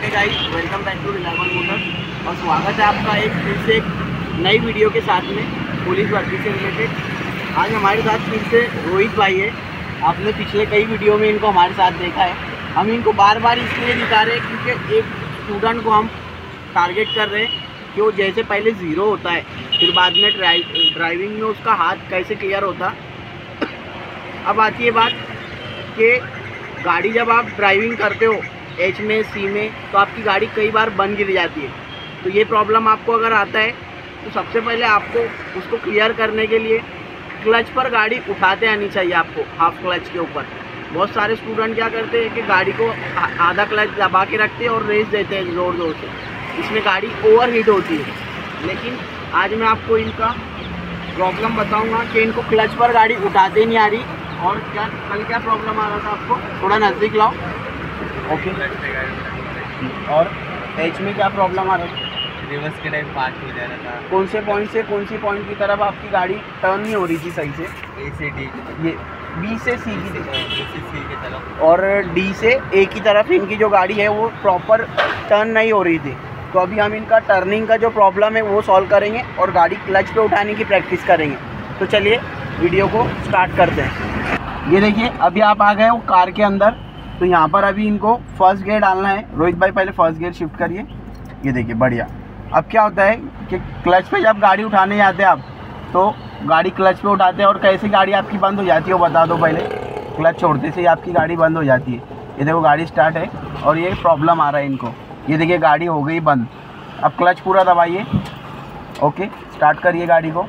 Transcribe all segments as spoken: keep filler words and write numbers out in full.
Okay guys, welcome back to reliable motors और स्वागत है आपका एक फिर से एक नई वीडियो के साथ में पुलिस भर्ती से रिलेटेड। आज हमारे साथ फिर से रोहित भाई है। आपने पिछले कई वीडियो में इनको हमारे साथ देखा है। हम इनको बार बार इसलिए दिखा रहे हैं क्योंकि एक स्टूडेंट को हम टारगेट कर रहे हैं कि वो जैसे पहले ज़ीरो होता है फिर बाद में ड्राइव ड्राइविंग में उसका हाथ कैसे क्लियर होता। अब आती है बात कि गाड़ी जब आप ड्राइविंग करते हो एच में सी में तो आपकी गाड़ी कई बार बंद गिर जाती है। तो ये प्रॉब्लम आपको अगर आता है तो सबसे पहले आपको उसको क्लियर करने के लिए क्लच पर गाड़ी उठाते आनी चाहिए आपको, हाफ क्लच के ऊपर। बहुत सारे स्टूडेंट क्या करते हैं कि गाड़ी को आधा क्लच दबा के रखते हैं और रेस देते हैं ज़ोर ज़ोर से, इसमें गाड़ी ओवर हीट होती है। लेकिन आज मैं आपको इनका प्रॉब्लम बताऊंगा कि इनको क्लच पर गाड़ी उठाते नहीं आ रही और क्या कल क्या प्रॉब्लम आ रहा था। आपको थोड़ा नज़दीक लाओ। ओके, और एच में क्या प्रॉब्लम आ रहा था? रिवर्स के टाइम पार्क हो जा रहा था। कौन से पॉइंट से कौन सी पॉइंट की तरफ आपकी गाड़ी टर्न नहीं हो रही थी सही से? ए से डी, ये बी से सी की ए से सी की तरफ और डी से ए की तरफ इनकी जो गाड़ी है वो प्रॉपर टर्न नहीं हो रही थी। तो अभी हम इनका टर्निंग का जो प्रॉब्लम है वो सॉल्व करेंगे और गाड़ी क्लच पे उठाने की प्रैक्टिस करेंगे। तो चलिए वीडियो को स्टार्ट करते हैं। ये देखिए अभी आप आ गए हो कार के अंदर। तो यहाँ पर अभी इनको फर्स्ट गियर डालना है। रोहित भाई पहले फर्स्ट गियर शिफ्ट करिए। ये देखिए बढ़िया। अब क्या होता है कि क्लच पे जब गाड़ी उठाने जाते हैं आप तो गाड़ी क्लच पे उठाते हैं और कैसे गाड़ी आपकी बंद हो जाती है वो बता दो पहले। क्लच छोड़ते से ही आपकी गाड़ी बंद हो जाती है। ये देखो गाड़ी स्टार्ट है और ये प्रॉब्लम आ रहा है इनको। ये देखिए गाड़ी हो गई बंद। अब क्लच पूरा दबाइए। ओके, स्टार्ट करिए गाड़ी को।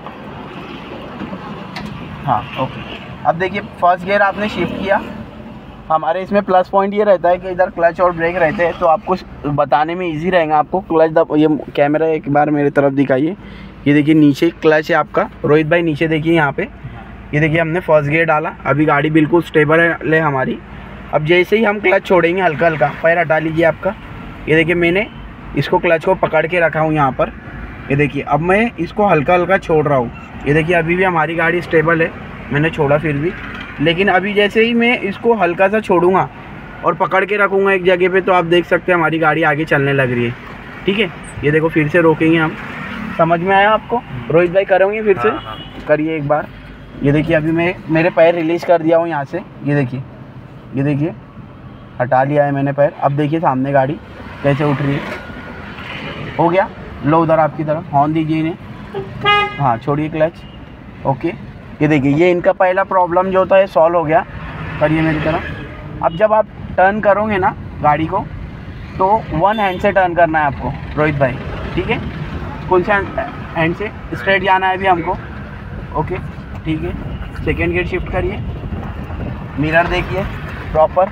हाँ ओके, अब देखिए फर्स्ट गियर आपने शिफ्ट किया। हमारे इसमें प्लस पॉइंट ये रहता है कि इधर क्लच और ब्रेक रहते हैं तो आपको बताने में इजी रहेगा। आपको क्लच दब, ये कैमरा एक बार मेरे तरफ दिखाइए। ये देखिए नीचे क्लच है आपका। रोहित भाई नीचे देखिए यहाँ पे। ये देखिए हमने फर्स्ट गियर डाला। अभी गाड़ी बिल्कुल स्टेबल है हमारी। अब जैसे ही हम क्लच छोड़ेंगे हल्का हल्का, पैर हटा लीजिए आपका। ये देखिए मैंने इसको क्लच को पकड़ के रखा हूँ यहाँ पर। ये देखिए अब मैं इसको हल्का हल्का छोड़ रहा हूँ। ये देखिए अभी भी हमारी गाड़ी स्टेबल है, मैंने छोड़ा फिर भी। लेकिन अभी जैसे ही मैं इसको हल्का सा छोड़ूंगा और पकड़ के रखूँगा एक जगह पे तो आप देख सकते हैं हमारी गाड़ी आगे चलने लग रही है। ठीक है, ये देखो फिर से रोकेंगे हम। समझ में आया आपको? रोहित भाई करोगे फिर से? हाँ, हाँ। करिए एक बार। ये देखिए अभी मैं मेरे पैर रिलीज़ कर दिया हूँ यहाँ से। ये देखिए, ये देखिए हटा लिया है मैंने पैर। अब देखिए सामने गाड़ी कैसे उठ रही है। हो गया, लो उधर आपकी तरफ हॉर्न दीजिए इन्हें। हाँ छोड़िए क्लच। ओके, ये देखिए ये इनका पहला प्रॉब्लम जो होता है सॉल्व हो गया। करिए मेरी तरफ। अब जब आप टर्न करोगे ना गाड़ी को तो वन हैंड से टर्न करना है आपको रोहित भाई। ठीक है, कौन से हैंड से? स्ट्रेट जाना है अभी हमको। ओके ठीक है, सेकेंड गियर शिफ्ट करिए। मिरर देखिए प्रॉपर।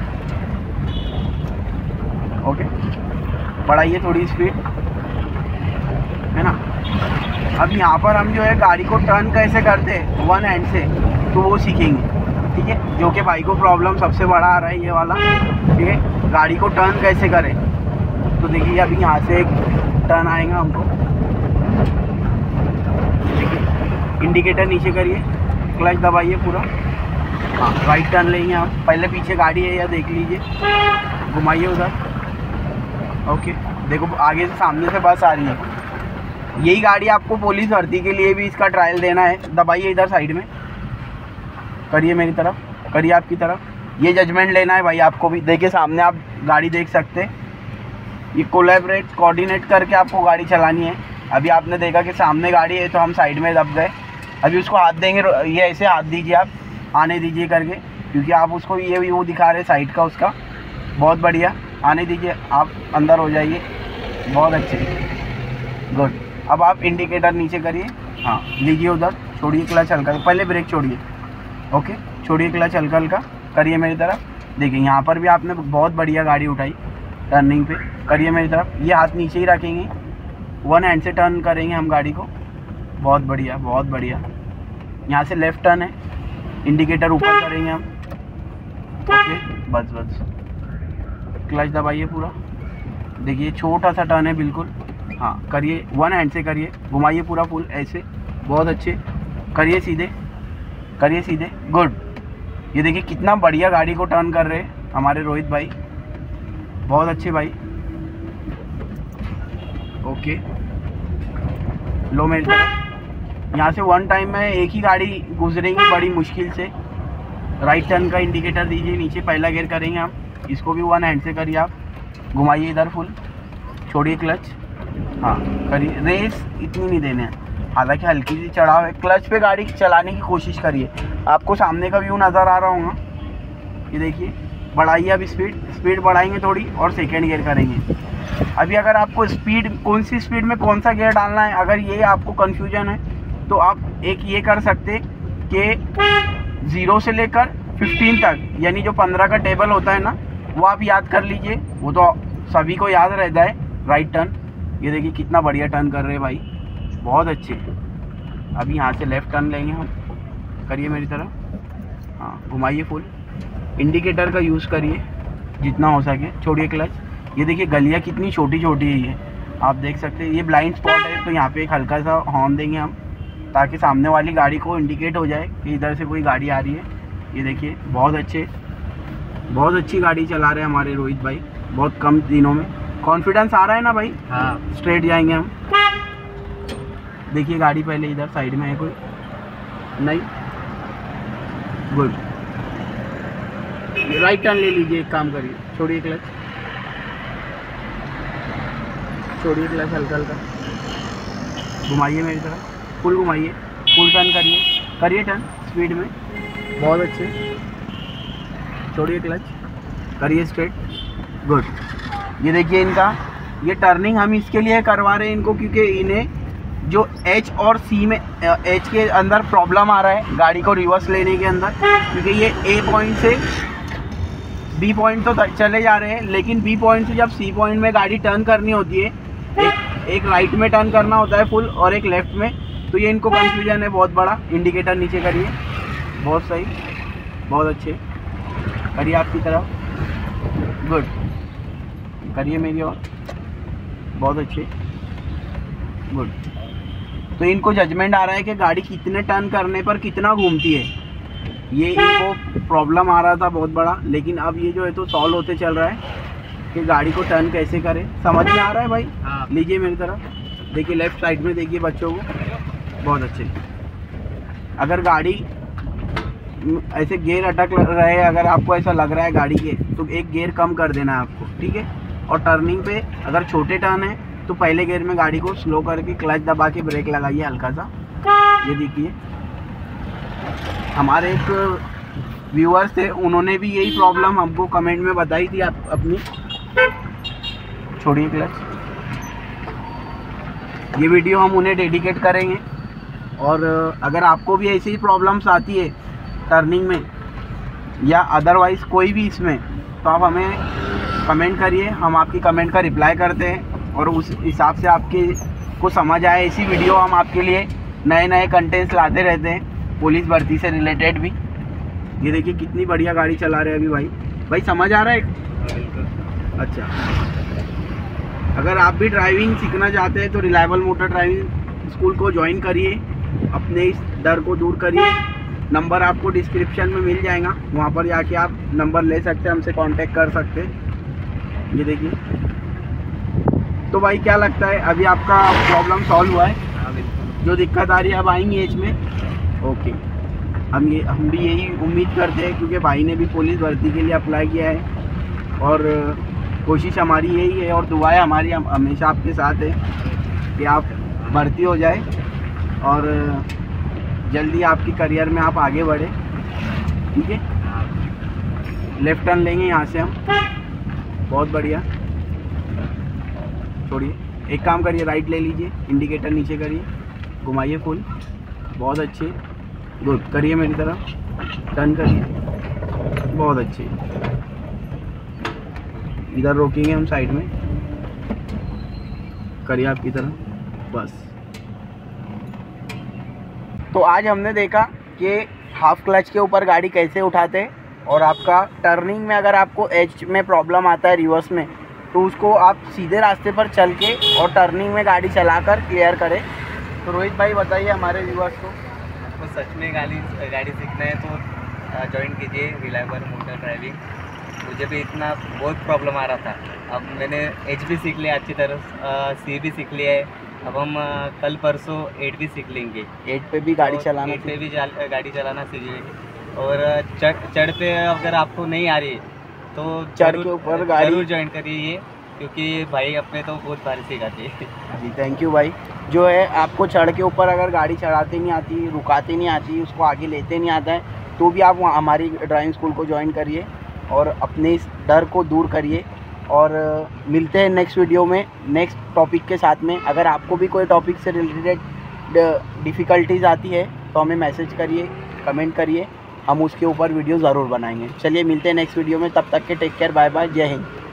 ओके, बढ़ाइए थोड़ी स्पीड, है ना। अब यहाँ पर हम जो है गाड़ी को टर्न कैसे करते हैं वन हैंड से तो वो सीखेंगे। ठीक है, जो कि भाई को प्रॉब्लम सबसे बड़ा आ रहा है ये वाला। ठीक है, गाड़ी को टर्न कैसे करें तो देखिए अभी यहाँ से एक टर्न आएगा हमको। देखिए इंडिकेटर नीचे करिए, क्लच दबाइए पूरा। हाँ राइट टर्न लेंगे हम। पहले पीछे गाड़ी है या देख लीजिए, घुमाइए उधर। ओके, देखो आगे से सामने से बस आ रही है। यही गाड़ी आपको पुलिस भर्ती के लिए भी इसका ट्रायल देना है। दबाइए इधर साइड में। करिए मेरी तरफ, करिए आपकी तरफ। ये जजमेंट लेना है भाई आपको भी। देखिए सामने आप गाड़ी देख सकते हैं। ये कोलैबोरेट कोऑर्डिनेट करके आपको गाड़ी चलानी है। अभी आपने देखा कि सामने गाड़ी है तो हम साइड में दब गए। अभी उसको हाथ देंगे, ये ऐसे हाथ दीजिए आप, आने दीजिए करके, क्योंकि आप उसको ये वो दिखा रहे साइड का उसका। बहुत बढ़िया, आने दीजिए, आप अंदर हो जाइए। बहुत अच्छे, गुड। अब आप इंडिकेटर नीचे करिए। हाँ लीजिए उधर, छोड़िए क्लच हल्का, पहले ब्रेक छोड़िए। ओके, छोड़िए क्लच हल्का हल्का। करिए मेरी तरफ। देखिए यहाँ पर भी आपने बहुत बढ़िया गाड़ी उठाई टर्निंग पे। करिए मेरी तरफ। ये हाथ नीचे ही रखेंगे, वन हैंड से टर्न करेंगे हम गाड़ी को। बहुत बढ़िया, बहुत बढ़िया। यहाँ से लेफ़्ट टर्न है, इंडिकेटर ऊपर करेंगे हम। ओके बस बस, क्लच दबाइए पूरा। देखिए छोटा सा टर्न है बिल्कुल। हाँ करिए, वन हैंड से करिए, घुमाइए पूरा फुल ऐसे। बहुत अच्छे, करिए सीधे, करिए सीधे, गुड। ये देखिए कितना बढ़िया गाड़ी को टर्न कर रहे हैं हमारे रोहित भाई। बहुत अच्छे भाई। ओके, लो मेरी तरफ। यहाँ से वन टाइम में एक ही गाड़ी गुजरेंगी बड़ी मुश्किल से। राइट टर्न का इंडिकेटर दीजिए, नीचे पहला गियर करेंगे हम, इसको भी वन हैंड से करिए आप, घुमाइए इधर फुल, छोड़िए क्लच, हाँ करिए। रेस इतनी नहीं देने हैं, हालांकि हल्की सी चढ़ाव है। क्लच पे गाड़ी चलाने की कोशिश करिए, आपको सामने का व्यू नज़र आ रहा होगा। ये देखिए, बढ़ाइए अब स्पीड, स्पीड बढ़ाएंगे थोड़ी और सेकेंड गियर करेंगे। अभी अगर आपको स्पीड, कौन सी स्पीड में कौन सा गियर डालना है, अगर ये आपको कन्फ्यूजन है तो आप एक ये कर सकते कि ज़ीरो से लेकर फिफ्टीन तक, यानी जो पंद्रह का टेबल होता है ना, वो आप याद कर लीजिए, वो तो सभी को याद रहता है। राइट टर्न, ये देखिए कितना बढ़िया टर्न कर रहे हैं भाई, बहुत अच्छे। अभी यहाँ से लेफ़्ट टर्न लेंगे हम, करिए मेरी तरफ, हाँ घुमाइए फुल, इंडिकेटर का यूज़ करिए जितना हो सके, छोड़िए क्लच। ये देखिए गलियाँ कितनी छोटी छोटी है, ये आप देख सकते हैं। ये ब्लाइंड स्पॉट है तो यहाँ पे एक हल्का सा हॉर्न देंगे हम, ताकि सामने वाली गाड़ी को इंडिकेट हो जाए कि इधर से कोई गाड़ी आ रही है। ये देखिए बहुत अच्छे, बहुत अच्छी गाड़ी चला रहे हैं हमारे रोहित भाई, बहुत कम दिनों में। कॉन्फिडेंस आ रहा है ना भाई? हाँ, स्ट्रेट जाएंगे हम। देखिए गाड़ी पहले इधर साइड में है कोई नहीं, गुड। राइट टर्न ले लीजिए, एक काम करिए, छोड़िए क्लच, छोड़िए क्लच हल्का हल्का, घुमाइए मेरी तरफ, फुल घुमाइए, फुल टर्न करिए, करिए टर्न स्पीड में, बहुत अच्छे, छोड़िए क्लच, करिए स्ट्रेट, गुड। ये देखिए इनका, ये टर्निंग हम इसके लिए करवा रहे हैं इनको, क्योंकि इन्हें जो एच और सी में, एच के अंदर प्रॉब्लम आ रहा है गाड़ी को रिवर्स लेने के अंदर, क्योंकि ये ए पॉइंट से बी पॉइंट तो चले जा रहे हैं, लेकिन बी पॉइंट से जब सी पॉइंट में गाड़ी टर्न करनी होती है, एक एक राइट में टर्न करना होता है फुल और एक लेफ़्ट में, तो ये इनको कन्फ्यूजन है बहुत बड़ा। इंडिकेटर नीचे करिए, बहुत सही, बहुत अच्छे, करिए आपकी तरफ, गुड, करिए मेरी और, बहुत अच्छे, गुड। तो इनको जजमेंट आ रहा है कि गाड़ी कितने टर्न करने पर कितना घूमती है, ये इनको प्रॉब्लम आ रहा था बहुत बड़ा, लेकिन अब ये जो है तो सॉल्व होते चल रहा है कि गाड़ी को टर्न कैसे करें। समझ में आ रहा है भाई? हाँ। लीजिए मेरी तरफ, देखिए लेफ़्ट साइड में देखिए बच्चों को, बहुत अच्छे। अगर गाड़ी ऐसे गियर अटक रहे, अगर आपको ऐसा लग रहा है गाड़ी के, तो एक गियर कम कर देना है आपको, ठीक है। और टर्निंग पे अगर छोटे टर्न है तो पहले गियर में गाड़ी को स्लो करके क्लच दबा के ब्रेक लगाइए हल्का सा। ये देखिए हमारे एक व्यूअर्स थे, उन्होंने भी यही प्रॉब्लम हमको कमेंट में बताई थी आप अपनी। छोड़िए क्लच, ये वीडियो हम उन्हें डेडिकेट करेंगे। और अगर आपको भी ऐसी ही प्रॉब्लम्स आती है टर्निंग में या अदरवाइज़ कोई भी इसमें, तो आप हमें कमेंट करिए, हम आपकी कमेंट का रिप्लाई करते हैं और उस हिसाब से आपके को समझ आए ऐसी वीडियो हम आपके लिए नए नए कंटेंट्स लाते रहते हैं, पुलिस भर्ती से रिलेटेड भी। ये देखिए कितनी बढ़िया गाड़ी चला रहे हैं अभी भाई। भाई समझ आ रहा है? अच्छा, अगर आप भी ड्राइविंग सीखना चाहते हैं तो रिलायबल मोटर ड्राइविंग स्कूल को ज्वाइन करिए, अपने इस डर को दूर करिए। नंबर आपको डिस्क्रिप्शन में मिल जाएगा, वहाँ पर जाके आप नंबर ले सकते हैं, हमसे कांटेक्ट कर सकते हैं। ये देखिए, तो भाई क्या लगता है अभी आपका प्रॉब्लम सॉल्व हुआ है? हाँ बिल्कुल। जो दिक्कत आ रही है अब आएंगी एज में, ओके। हम ये हम भी यही उम्मीद करते हैं, क्योंकि भाई ने भी पुलिस भर्ती के लिए अप्लाई किया है और कोशिश हमारी यही है और दुआएं हमारी हमेशा आपके साथ है कि आप भर्ती हो जाए और जल्दी आपकी करियर में आप आगे बढ़े, ठीक है। लेफ़्ट टर्न लेंगे यहाँ से हम, बहुत बढ़िया। छोड़िए, एक काम करिए, राइट ले लीजिए, इंडिकेटर नीचे करिए, घुमाइए फुल, बहुत अच्छे, गुड। करिए मेरी तरफ, टर्न करिए, बहुत अच्छे। इधर रोकेंगे हम साइड में, करिए आपकी तरफ, बस। तो आज हमने देखा कि हाफ क्लच के ऊपर गाड़ी कैसे उठाते हैं, और आपका टर्निंग में अगर आपको एज में प्रॉब्लम आता है रिवर्स में, तो उसको आप सीधे रास्ते पर चल के और टर्निंग में गाड़ी चलाकर क्लियर करें। तो रोहित भाई बताइए हमारे व्यूअर्स को। आपको सच में गाड़ी गाड़ी सीखना है तो ज्वाइन कीजिए रिलायबल मोटर ड्राइविंग। मुझे भी इतना बहुत प्रॉब्लम आ रहा था, अब मैंने एच भी सीख लिया अच्छी तरह, सी भी सीख लिया है। अब हम अ, कल परसों एट भी सीख लेंगे। एट पे भी गाड़ी और चलाना एट पे सीख- भी जा- गाड़ी चलाना सीख लेंगे। और अ, चढ़ चढ़ पे अगर आपको नहीं आ रही है तो चढ़ जरूर- के ऊपर गाड़ी- जरूर ज्वाइन करिए ये, क्योंकि भाई अपने तो बहुत भारी सिखाती है। जी थैंक यू भाई। जो है आपको चढ़ के ऊपर अगर गाड़ी चढ़ाते नहीं आती, रुकाते नहीं आती, उसको आगे लेते नहीं आता है, तो भी आप वहाँ हमारी ड्राइविंग स्कूल को ज्वाइन करिए और अपने इस डर को दूर करिए। और अ, मिलते हैं नेक्स्ट वीडियो में नेक्स्ट टॉपिक के साथ में। अगर आपको भी कोई टॉपिक से रिलेटेड डिफ़िकल्टीज़ आती है तो हमें मैसेज करिए, कमेंट करिए, हम उसके ऊपर वीडियो ज़रूर बनाएंगे। चलिए मिलते हैं नेक्स्ट वीडियो में, तब तक के टेक केयर, बाय बाय, जय हिंद।